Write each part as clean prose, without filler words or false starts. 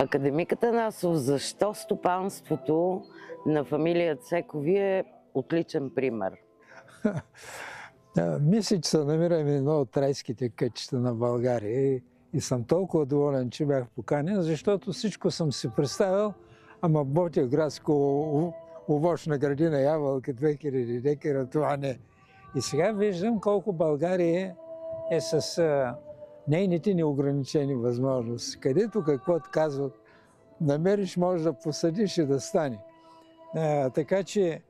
Академик Атанасов, защо стопанството на фамилия Цекови е отличен пример? Мисля, че се намирам едно от райските кътчета на България и съм толкова доволен, че бях поканен, защото всичко съм си представил, ама Ботевградско овощна градина, ябълка, 2000 декара, това не. И сега виждам колко България е с нейните неограничени възможности. Където каквото казват, намериш, може да посадиш и да стане. Така че,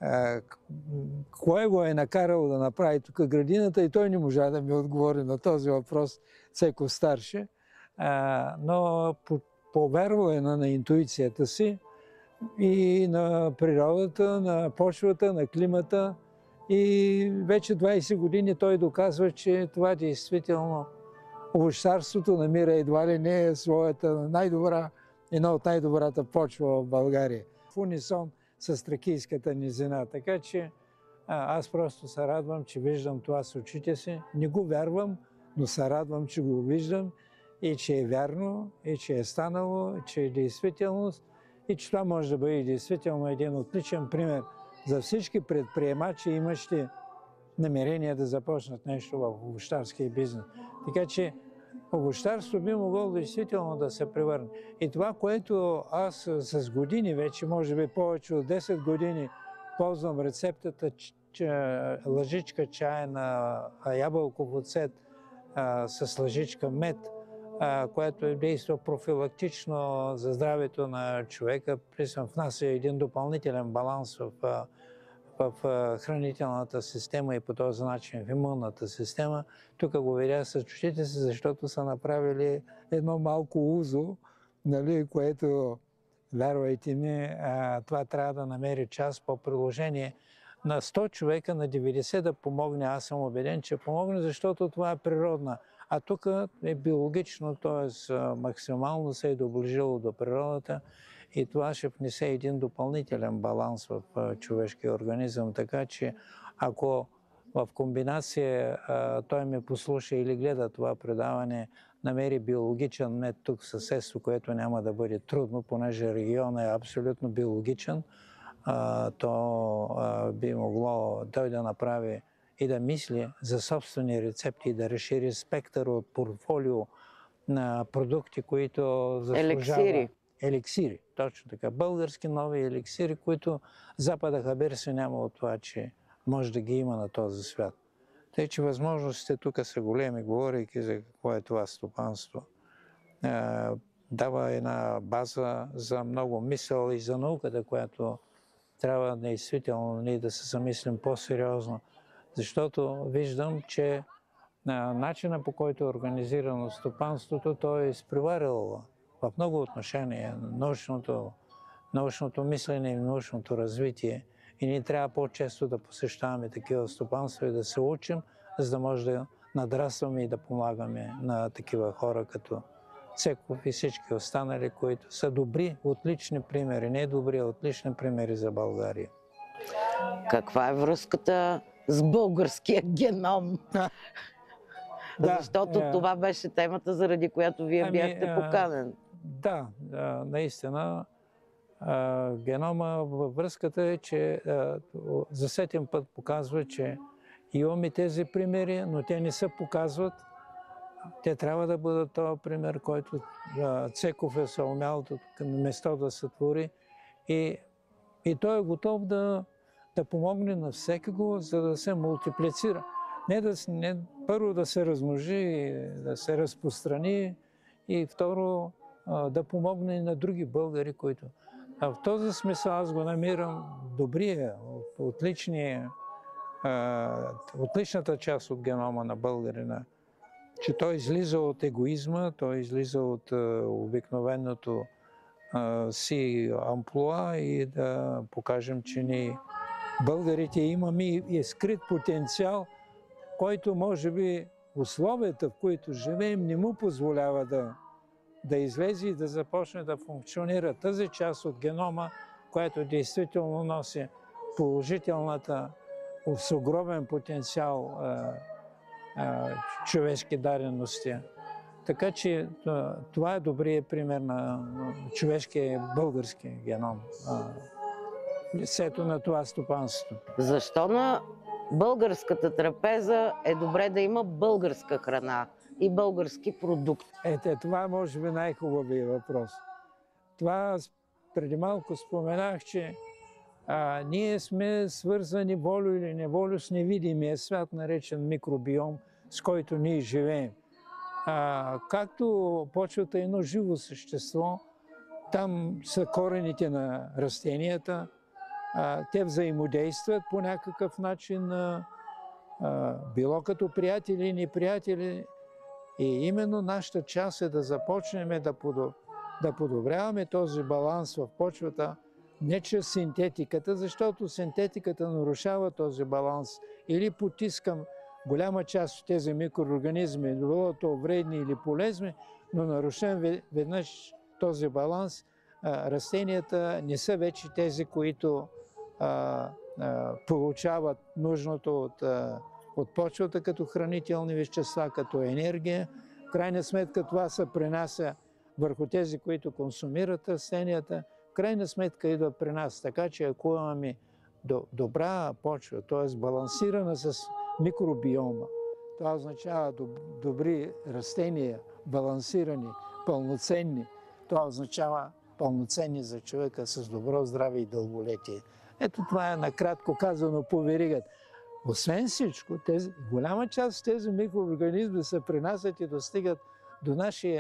кой го е накарал да направи тук градината, и той не можа да ми отговори на този въпрос, Цеков старши, но повярвал е на интуицията си и на природата, на почвата, на климата. И вече 20 години той доказва, че това действително овощарството намира едва ли не своята най-добра, една от най-добрата почва в България. В унисон с Тракийската низина. Така че аз просто се радвам, че виждам това с очите си. Не го вярвам, но се радвам, че го виждам и че е вярно, и че е станало, и че е действителност, и че това може да бъде действително един отличен пример за всички предприемачи, имащи намерение да започнат нещо в овощарския бизнес. Така че овощарство би могло действително да се превърне. И това, което аз с години вече, може би повече от 10 години, ползвам рецептата лъжичка чая на ябълков оцет с лъжичка мед, което е действа профилактично за здравето на човека, внася един допълнителен баланс в хранителната система и по този начин в имунната система. Тук го видя с очите си, защото са направили едно малко узо, нали, което, вярвайте ми, това трябва да намери част по приложение. На 100 човека, на 90 да помогне, аз съм убеден, че помогне, защото това е природна. А тук е биологично, т.е. максимално се е доближило до природата и това ще внесе един допълнителен баланс в човешкия организъм. Така че ако в комбинация той ме послуша или гледа това предаване, намери биологичен мед тук в съседство, което няма да бъде трудно, понеже регионът е абсолютно биологичен, то би могло той да направи и да мисли за собствени рецепти, да разшири спектър от портфолио на продукти, които заслужава. Еликсири, точно така. Български нови еликсири, които Запада хабер се няма от това, че може да ги има на този свят. Тъй, че възможностите тук са големи, говорейки за какво е това стопанство. Дава една база за много мисъл и за науката, която трябва действително ние да се замислим по-сериозно. Защото виждам, че начина, по който е организирано стопанството, той е изпреварил в много отношения научното мислене и научното развитие. И ние трябва по-често да посещаваме такива стопанства и да се учим, за да може да надрастваме и да помагаме на такива хора като Цеков и всички останали, които са добри, отлични примери, не добри, а отлични примери за България. Каква е връзката с българския геном? Защото това беше темата, заради която вие бяхте поканен. Да, наистина. Генома във връзката е, че за сетен път показва, че имаме тези примери, но те не се показват. Те трябва да бъдат този пример, който Цеков е съумял на место да се твори. И той е готов да помогне на всекиго, за да се мултиплицира. Не първо да се размножи, да се разпространи и второ да помогне и на други българи, които... В този смисъл аз го намирам добрия, отличната част от генома на българина, че той излиза от егоизма, той излиза от обикновеното си амплуа и да покажем, че ние българите имаме и скрит потенциал, който може би условията, в които живеем, не му позволява да излезе и да започне да функционира тази част от генома, която действително носи положителната, с огромен потенциал човешки дадености. Така че това е добрият пример на човешкия български геном. Лицето на това стопанство. Защо на българската трапеза е добре да има българска храна и български продукти? Това може би най-хубавият въпрос. Това преди малко споменах, че ние сме свързани волю или неволю с невидимия свят, наречен микробиом, с който ние живеем. Както почвата е едно живо същество, там са корените на растенията, те взаимодействат по някакъв начин, било като приятели и неприятели. И именно нашата част е да започнем да подобряваме този баланс в почвата, не чрез синтетиката, защото синтетиката нарушава този баланс или потискам голяма част от тези микроорганизми, било то вредни или полезни, но нарушен веднъж този баланс, растенията не са вече тези, които получават нужното от почвата като хранителни вещества, като енергия. В крайна сметка това се пренася върху тези, които консумират растенията. В крайна сметка идва при нас. Така че ако имаме добра почва, т.е. балансирана с микробиома, това означава добри растения, балансирани, пълноценни. Това означава пълноценни за човека с добро здраве и дълголетие. Ето това е накратко казано по веригата. Освен всичко, голяма част от тези микроорганизми се пренасят и достигат до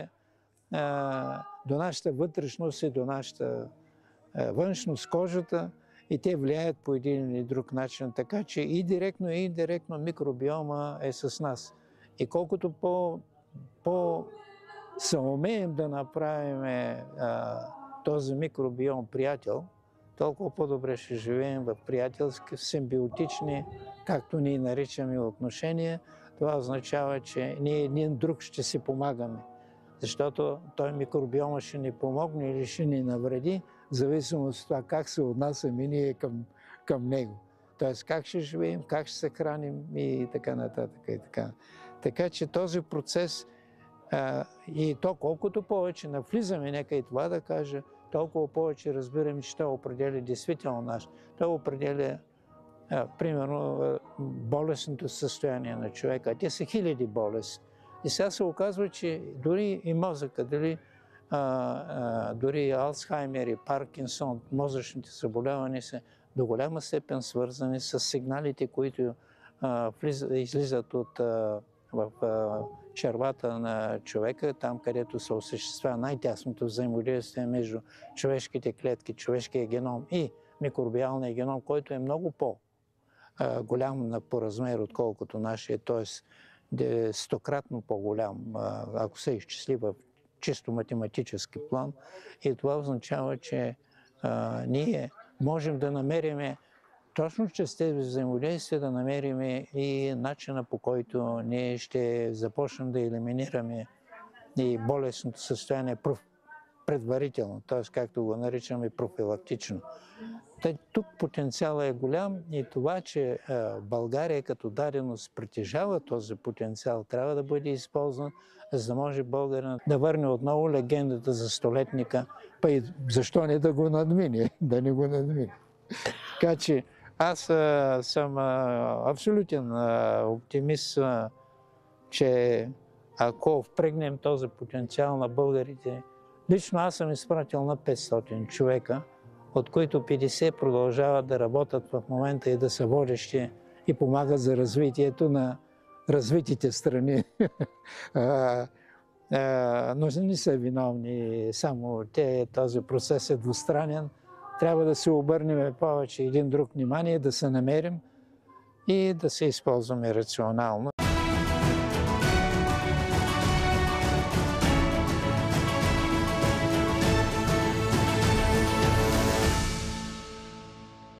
нашата вътрешност и до нашата външност, кожата, и те влияят по един или друг начин. Така че и директно, и индиректно микробиома е с нас. И колкото съумеем да направим този микробиом приятел, толкова по-добре ще живеем в приятелски, симбиотични, както ние наричаме, отношения. Това означава, че ние един друг ще си помагаме. Защото той микробиома ще ни помогне или ще ни навреди, в зависимост от това как се отнасяме ние към него. Тоест как ще живеем, как ще се храним и така нататък. Така че този процес, и то колкото повече навлизаме, нека и това да кажа, толкова повече разбираме, че той определя действително наш. Той определя, примерно, болестното състояние на човека. Те са хиляди болести. И сега се оказва, че дори и мозъка, дори Алцхаймер и Паркинсон, мозъчните заболявания са до голяма степен свързани с сигналите, които излизат в червата на човека, там където се осъществява най-тясното взаимодействие между човешките клетки, човешкия геном и микробиалния геном, който е много по-голям по размер, отколкото нашия, т.е. 100-кратно по-голям, ако се изчисли в чисто математически план. И това означава, че ние можем да намерим точно чрез тези взаимодействия да намерим и начина, по който ние ще започнем да елиминираме и болестното състояние предварително, т.е. както го наричаме профилактично. Тук потенциалът е голям и това, че България като даденост притежава този потенциал, трябва да бъде използван, за да може българин да върне отново легендата за столетника, па и защо не да го надмине, да не го надмине. Така че аз съм абсолютен оптимист, че ако впрегнем този потенциал на българите, лично аз съм изпратил на 500 човека, от които 50 продължават да работят в момента и да са водещи и помагат за развитието на развитите страни. Но не са виновни само те, този процес е двустранен. Трябва да се обърнем повече един друг внимание, да се намерим и да се използваме рационално.